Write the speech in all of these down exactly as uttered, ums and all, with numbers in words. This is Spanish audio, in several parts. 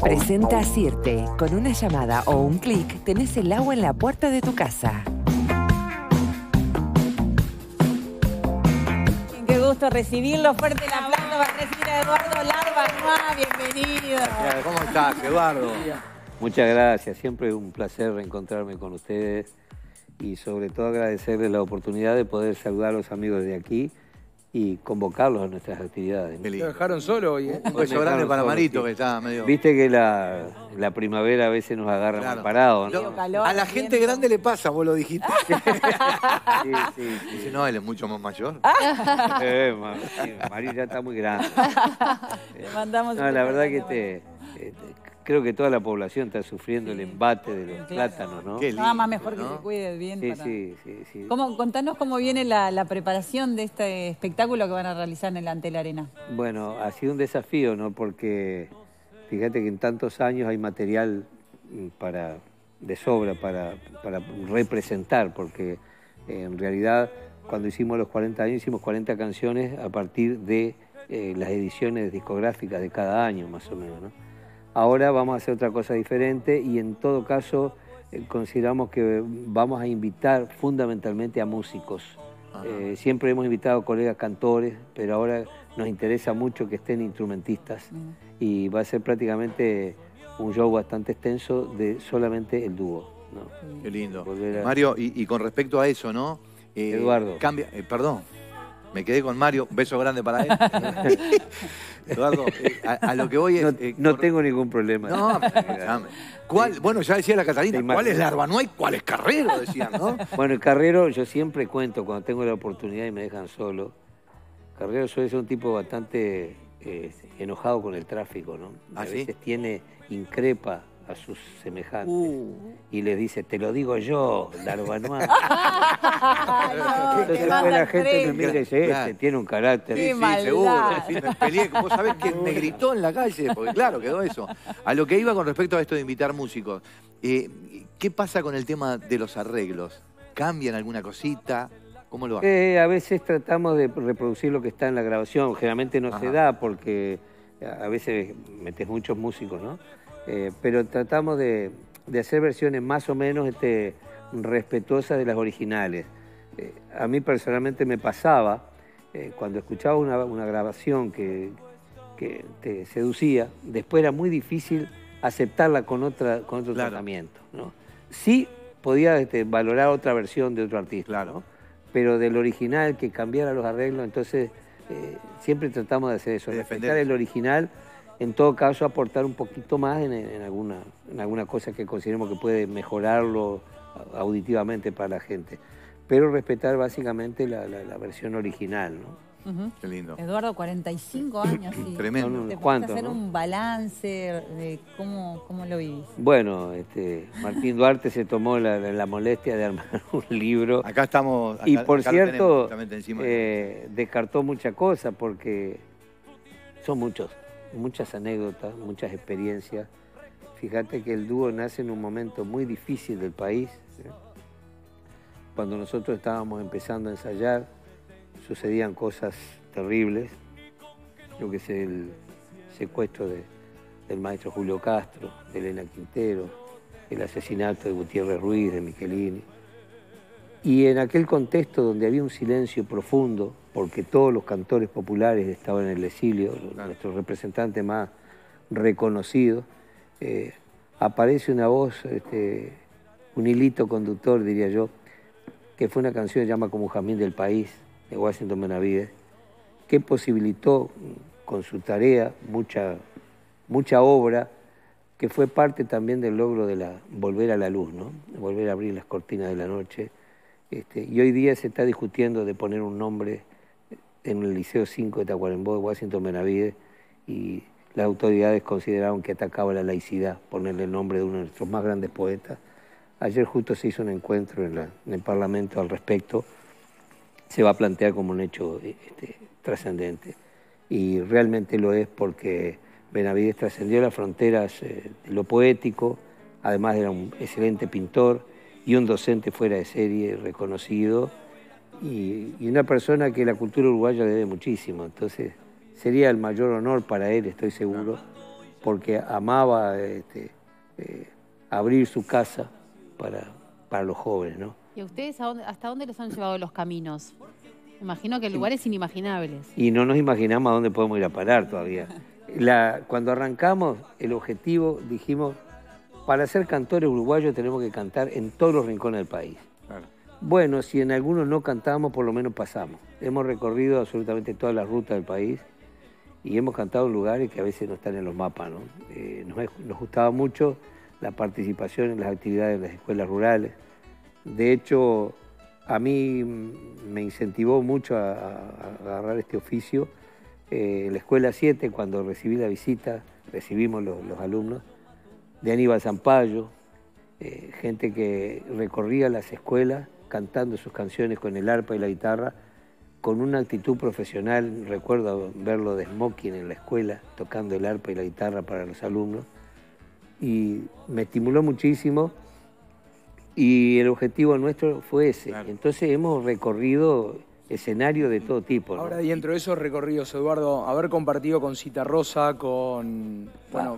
Presenta Sirte. Con una llamada o un clic tenés el agua en la puerta de tu casa. Qué gusto recibirlo. Fuerte el aplauso para recibir a Eduardo Larbanois. Bienvenido. ¿Cómo estás, Eduardo? Muchas gracias. Siempre es un placer reencontrarme con ustedes y sobre todo agradecerles la oportunidad de poder saludar a los amigos de aquí y convocarlos a nuestras actividades. Lo dejaron solo hoy, ¿eh? Un beso grande para Marito, sí, que está medio... Viste que la, la primavera a veces nos agarra claro. mal parados, ¿no? Calor, a la gente viento. grande le pasa, vos lo dijiste. sí, sí, sí. Dice, no, él es mucho más mayor. eh, Mario ya está muy grande. Le mandamos no, la verdad que te, te, creo que toda la población está sufriendo sí. el embate de los claro. plátanos, ¿no? Qué lindo, Nada más mejor ¿no? que se cuide bien. Sí, para... sí, sí, sí. ¿Cómo, contanos cómo viene la, la preparación de este espectáculo que van a realizar en el Antel Arena. Bueno, ha sido un desafío, ¿no? Porque fíjate que en tantos años hay material para, de sobra para, para representar, porque eh, en realidad cuando hicimos los cuarenta años hicimos cuarenta canciones a partir de eh, las ediciones discográficas de cada año, más o menos, ¿no? Ahora vamos a hacer otra cosa diferente y en todo caso eh, consideramos que vamos a invitar fundamentalmente a músicos. Eh, siempre hemos invitado a colegas cantores, pero ahora nos interesa mucho que estén instrumentistas mm. y va a ser prácticamente un show bastante extenso de solamente el dúo, ¿no? Qué lindo. A... Mario, y, y con respecto a eso, ¿no? Eh, Eduardo. Cambia, eh, perdón. Me quedé con Mario, un beso grande para él. Eduardo, eh, a, a lo que voy es... No, eh, no con... tengo ningún problema. No, ¿cuál? Bueno, ya decía la Catalina, ¿cuál es Larbanois y cuál es Carrero? Decían, ¿no? Bueno, el Carrero yo siempre cuento cuando tengo la oportunidad y me dejan solo. Carrero suele ser un tipo bastante eh, enojado con el tráfico, ¿no? ¿Ah, a sí? veces tiene, increpa a sus semejantes uh. y les dice, te lo digo yo, Larbanois. no, Entonces la gente me mira y dice, este claro. tiene un carácter. Sí, sí, seguro. Sí, me peleé. Vos sabés que me gritó en la calle, porque claro, quedó eso. A lo que iba con respecto a esto de invitar músicos, eh, ¿qué pasa con el tema de los arreglos? ¿Cambian alguna cosita? ¿Cómo lo hacen? Eh, a veces tratamos de reproducir lo que está en la grabación. Generalmente no Ajá. se da porque a veces metes muchos músicos, ¿no? Eh, pero tratamos de, de hacer versiones más o menos este, respetuosas de las originales. Eh, a mí personalmente me pasaba, eh, cuando escuchaba una, una grabación que, que te seducía, después era muy difícil aceptarla con, otra, con otro claro. tratamiento, ¿no? Sí podía este, valorar otra versión de otro artista, claro. ¿no? Pero del original, que cambiara los arreglos, entonces eh, siempre tratamos de hacer eso, de respetar el original. En todo caso, aportar un poquito más en, en, alguna, en alguna cosa que consideremos que puede mejorarlo auditivamente para la gente. Pero respetar básicamente la, la, la versión original, ¿no? Uh-huh. Qué lindo. Eduardo, cuarenta y cinco años. Sí. Tremendo. ¿Te puedes hacer ¿no? un balance de cómo, cómo lo vivís? Bueno, este, Martín Duarte se tomó la, la, la molestia de armar un libro. Acá estamos... Acá, y por acá cierto, encima eh, descartó muchas cosas porque son muchos. Muchas anécdotas, muchas experiencias. Fíjate que el dúo nace en un momento muy difícil del país. ¿sí? Cuando nosotros estábamos empezando a ensayar, sucedían cosas terribles. Yo que sé, el secuestro de, del maestro Julio Castro, de Elena Quintero, el asesinato de Gutiérrez Ruiz, de Michelini. Y en aquel contexto donde había un silencio profundo, porque todos los cantores populares estaban en el exilio, claro. nuestros representantes más reconocidos, eh, aparece una voz, este, un hilito conductor, diría yo, que fue una canción que se llama Como Jazmín del País, de Washington Benavides, que posibilitó con su tarea mucha, mucha obra, que fue parte también del logro de la volver a la luz, ¿no? Volver a abrir las cortinas de la noche. Este, y hoy día se está discutiendo de poner un nombre en el Liceo cinco de Tacuarembó, de Washington Benavides, y las autoridades consideraron que atacaba la laicidad, ponerle el nombre de uno de nuestros más grandes poetas. Ayer justo se hizo un encuentro en, la, en el Parlamento al respecto. Se va a plantear como un hecho este, trascendente. Y realmente lo es porque Benavides trascendió las fronteras eh, de lo poético, además era un excelente pintor y un docente fuera de serie reconocido, y, y una persona que la cultura uruguaya debe muchísimo. Entonces sería el mayor honor para él, estoy seguro, porque amaba este, eh, abrir su casa para, para los jóvenes, ¿no? ¿Y a ustedes a dónde, hasta dónde los han llevado los caminos? Imagino que lugares inimaginables. Y no nos imaginamos a dónde podemos ir a parar todavía. La, cuando arrancamos el objetivo, dijimos, para ser cantores uruguayos tenemos que cantar en todos los rincones del país. Claro. Bueno, si en algunos no cantamos, por lo menos pasamos. Hemos recorrido absolutamente todas las rutas del país y hemos cantado en lugares que a veces no están en los mapas, ¿no? Eh, nos, nos gustaba mucho la participación en las actividades de las escuelas rurales. De hecho, a mí me incentivó mucho a, a agarrar este oficio. Eh, en la Escuela siete, cuando recibí la visita, recibimos los, los alumnos, de Aníbal Zampayo, eh, gente que recorría las escuelas cantando sus canciones con el arpa y la guitarra, con una actitud profesional. Recuerdo verlo de smoking en la escuela, tocando el arpa y la guitarra para los alumnos, y me estimuló muchísimo. Y el objetivo nuestro fue ese. Claro. Entonces hemos recorrido escenarios de todo tipo, ¿no? Ahora, y dentro de esos recorridos, Eduardo, haber compartido con Citarrosa, con, bueno,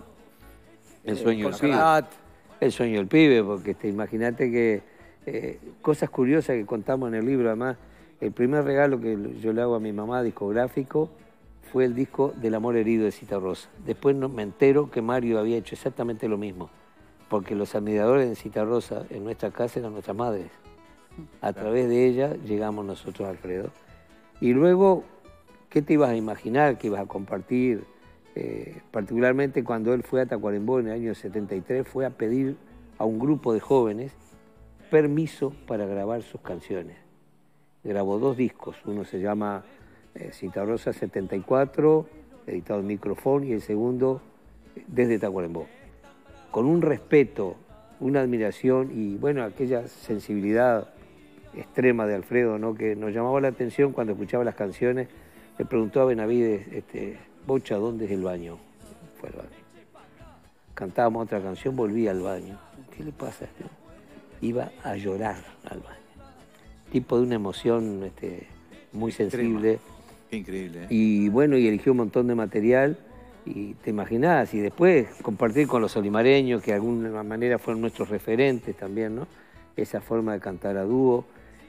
el sueño eh, del pibe. El sueño del pibe, porque este, imagínate que eh, cosas curiosas que contamos en el libro. Además, el primer regalo que yo le hago a mi mamá discográfico fue el disco del amor herido de Citarrosa. Después no, me entero que Mario había hecho exactamente lo mismo, porque los admiradores de Citarrosa en nuestra casa eran nuestras madres. A través de ella llegamos nosotros, Alfredo. Y luego, ¿qué te ibas a imaginar que ibas a compartir? Eh, particularmente cuando él fue a Tacuarembó en el año setenta y tres, fue a pedir a un grupo de jóvenes permiso para grabar sus canciones. Grabó dos discos, uno se llama eh, Citarrosa setenta y cuatro, editado en Microfón, y el segundo, Desde Tacuarembó. Con un respeto, una admiración y, bueno, aquella sensibilidad extrema de Alfredo, ¿no?, que nos llamaba la atención cuando escuchaba las canciones. Le preguntó a Benavides, este, Bocha, ¿dónde es el baño? Fue al baño. Cantábamos otra canción, volvía al baño. ¿Qué le pasa? Iba a llorar al baño. Tipo de una emoción este, muy sensible. Qué increíble, ¿eh? Y bueno, y eligió un montón de material. Y te imaginás, y después compartir con los olimareños, que de alguna manera fueron nuestros referentes también, ¿no? Esa forma de cantar a dúo.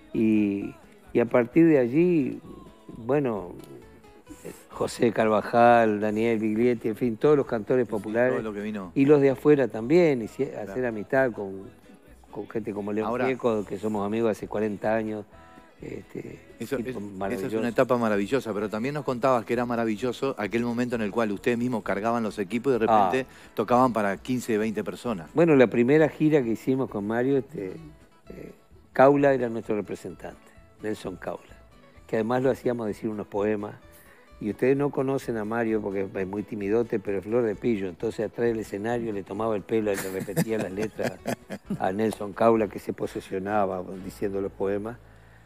Y, y a partir de allí, bueno, José Carvajal, Daniel Biglietti, en fin, todos los cantores populares. Todo lo que vino. Y los de afuera también, y hacer claro. amistad con, con gente como León Ahora, Gieco, que somos amigos hace cuarenta años. Este, eso, es, esa es una etapa maravillosa, pero también nos contabas que era maravilloso aquel momento en el cual ustedes mismos cargaban los equipos y de repente ah. tocaban para quince, veinte personas. Bueno, la primera gira que hicimos con Mario, este, eh, Caula era nuestro representante, Nelson Caula, que además lo hacíamos decir unos poemas. Y ustedes no conocen a Mario porque es muy timidote, pero es flor de pillo. Entonces atrás del escenario le tomaba el pelo y le repetía las letras a Nelson Caula, que se posesionaba diciendo los poemas.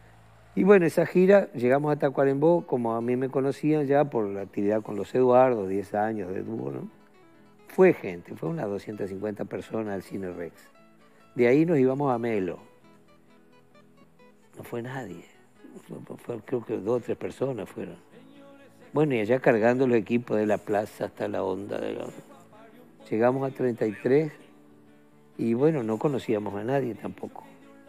Y bueno, esa gira, llegamos a Tacuarembó, como a mí me conocían ya por la actividad con los Eduardos, diez años de dúo, ¿no? Fue gente, fue unas doscientas cincuenta personas al Cine Rex. De ahí nos íbamos a Melo. No fue nadie, fue, fue, creo que dos o tres personas fueron. Bueno, y allá cargando los equipos de la plaza hasta la onda. De la... Llegamos a treinta y tres y bueno, no conocíamos a nadie tampoco.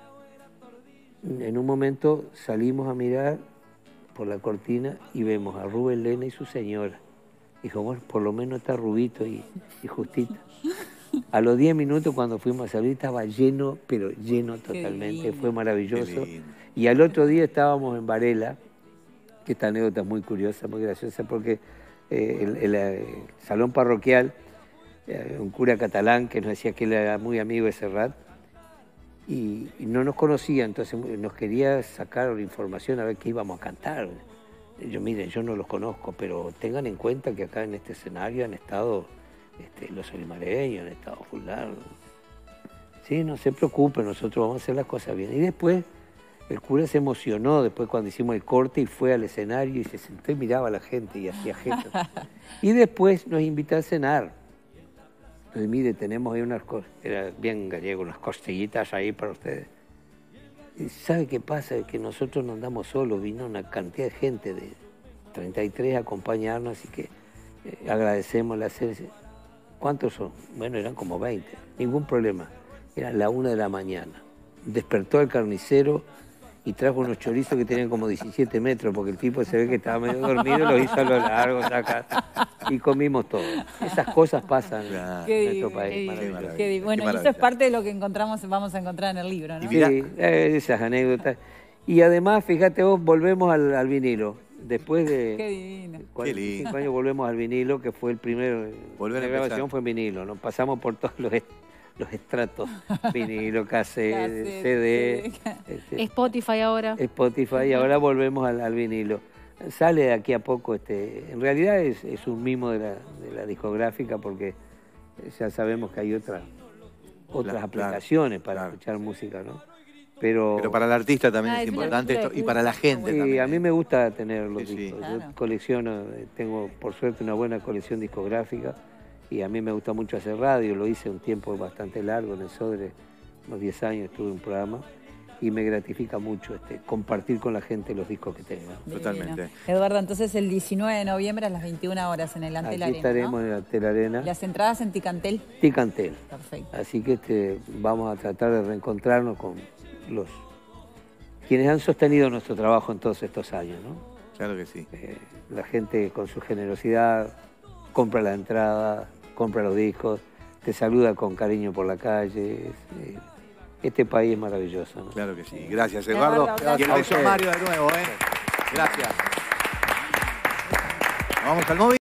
En un momento salimos a mirar por la cortina y vemos a Rubén Lena y su señora. Dijo, bueno, por lo menos está Rubito y, y Justita. A los diez minutos cuando fuimos a salir estaba lleno, pero lleno totalmente. Fue maravilloso. Y al otro día estábamos en Varela, que esta anécdota es muy curiosa, muy graciosa, porque eh, el, el, el salón parroquial, eh, un cura catalán que nos decía que él era muy amigo de Serrat, Y, y no nos conocía, entonces nos quería sacar información a ver qué íbamos a cantar. Y yo, miren, yo no los conozco, pero tengan en cuenta que acá en este escenario han estado este, los olimareños, han estado fulano. Sí, no se preocupen, nosotros vamos a hacer las cosas bien. Y después el cura se emocionó, después cuando hicimos el corte, y fue al escenario y se sentó y miraba a la gente y hacía gestos. Y después nos invitó a cenar. Entonces, mire, tenemos ahí unas cosas, era bien gallego, unas costillitas ahí para ustedes. Y ¿sabe qué pasa? Es que nosotros no andamos solos, vino una cantidad de gente de treinta y tres a acompañarnos, así que eh, agradecemos la hacer. ¿Cuántos son? Bueno, eran como veinte. Ningún problema. Eran la una de la mañana. Despertó el carnicero y trajo unos chorizos que tenían como diecisiete metros, porque el tipo se ve que estaba medio dormido, los hizo a lo largo, saca, y comimos todo. Esas cosas pasan Claro. Qué en nuestro divino, país. qué maravilloso. divino, qué divino. Bueno, Qué y eso es maravilla. parte de lo que encontramos, vamos a encontrar en el libro, ¿no? Y mirá- Sí, eh, esas anécdotas. Y además, fíjate vos, volvemos al, al vinilo. Después Qué de divino. cuarenta y cinco lindo. años volvemos al vinilo, que fue el primero. Volver a la empezar. grabación fue en vinilo, ¿no? Pasamos por todos los, est- los estratos. Vinilo, cassette, Cassette, C D, C D. este, Spotify ahora. Spotify, y ahora volvemos al, al vinilo. Sale de aquí a poco, este, en realidad es, es un mimo de la, de la discográfica, porque ya sabemos que hay otra, otras Claro, aplicaciones para claro. escuchar música, ¿no? Pero, Pero para el artista también Ah, es es una importante cultura esto, de y para la gente sí, también. a mí ¿eh? me gusta tener los Sí, sí. discos. Claro. Yo colecciono, eh, tengo por suerte una buena colección discográfica, y a mí me gusta mucho hacer radio. Lo hice un tiempo bastante largo en el Sodre, unos diez años estuve en un programa, y me gratifica mucho este, compartir con la gente los discos que tengo. Divino. Totalmente. Eduardo, entonces el diecinueve de noviembre a las veintiuna horas en el Aquí Antel Arena, estaremos ¿no? en el Antel Arena, Las entradas en Ticantel. Ticantel. Perfecto. Así que este, vamos a tratar de reencontrarnos con los quienes han sostenido nuestro trabajo en todos estos años, ¿no? Claro que sí. Eh, la gente con su generosidad compra la entrada, compra los discos, te saluda con cariño por la calle. Es, eh, este país es maravilloso, ¿no? Claro que sí. Gracias, Eduardo. Eduardo, Y el gracias. beso a Mario de nuevo, ¿eh? Gracias. Vamos al móvil.